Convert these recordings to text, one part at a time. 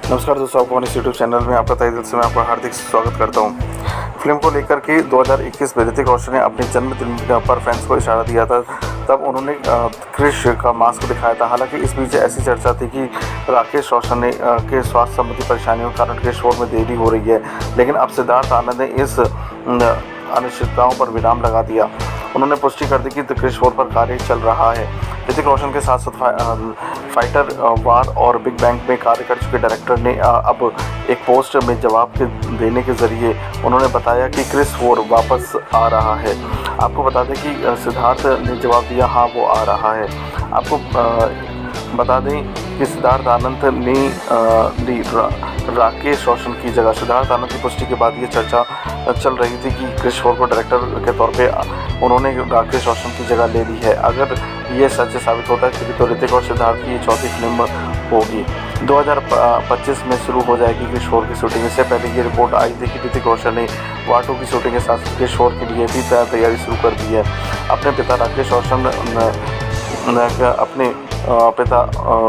नमस्कार दोस्तों, आपको हमारे यूट्यूब चैनल में आपका तहे दिल से मैं आपका हार्दिक स्वागत करता हूं। फिल्म को लेकर के 2021 में ऋतिक रोशन ने अपने जन्मदिन पर फैंस को इशारा दिया था। तब उन्होंने क्रिश का मास्क दिखाया था। हालांकि इस बीच ऐसी चर्चा थी कि राकेश रोशन ने के स्वास्थ्य संबंधी परेशानियों के कारण क्रिश 4 में देरी हो रही है, लेकिन अब सिद्धार्थ आनंद ने इस अनिश्चितताओं पर विराम लगा दिया। उन्होंने पुष्टि कर दी कि क्रिश 4 पर कार्य चल रहा है। ऋतिक रोशन के साथ साथ फाइटर वार और बिग बैंग में कार्य कर चुके डायरेक्टर ने अब एक पोस्ट में जवाब देने के जरिए उन्होंने बताया कि क्रिश 4 वापस आ रहा है। आपको बता दें कि सिद्धार्थ ने जवाब दिया, हाँ वो आ रहा है। आपको बता दें कि सिद्धार्थ आनंद ने राकेश रोशन की जगह सिद्धार्थ आनंद की पुष्टि के बाद ये चर्चा चल रही थी कि क्रिश 4 को डायरेक्टर के तौर पे उन्होंने राकेश रोशन की जगह ले ली है। अगर ये सच साबित होता है तो ऋतिक और सिद्धार्थ की ये चौथी फिल्म होगी। 2025 में शुरू हो जाएगी क्रिश 4 की शूटिंग। इससे पहले ये रिपोर्ट आई थी कि ऋतिक रोशन ने वार 2 की शूटिंग के साथ क्रिश 4 के लिए भी तैयारी शुरू कर दी है। अपने पिता राकेश रोशन अपने पिता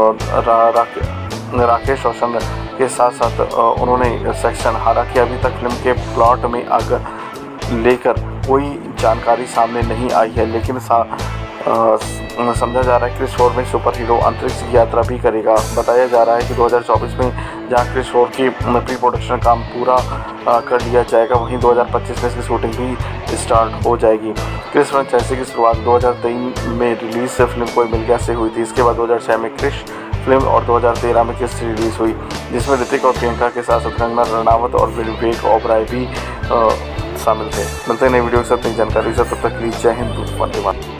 राकेश रोशन के साथ साथ उन्होंने सेक्शन, हालांकि अभी तक फिल्म के प्लॉट में लेकर कोई जानकारी सामने नहीं आई है, लेकिन समझा जा रहा है कि क्रिश 4 में सुपर हीरो अंतरिक्ष की यात्रा भी करेगा। बताया जा रहा है कि 2024 में जहां क्रिश 4 की प्री प्रोडक्शन काम पूरा कर लिया जाएगा, वहीं 2025 में इसकी शूटिंग भी स्टार्ट हो जाएगी। क्रिश फ्रेंचाइजी की शुरुआत 2003 में रिलीज फिल्म कोई मिल गया से हुई थी। इसके बाद 2006 में क्रिश फिल्म और 2013 में किस रिलीज हुई, जिसमें ऋतिक और प्रियंका के साथ साथ कंगना रनावत और विवेक ओबराय भी शामिल थे। मिलते हैं नई वीडियो के साथ नई जानकारी से, तब तक के लिए जय हिंद, वंदे मातरम।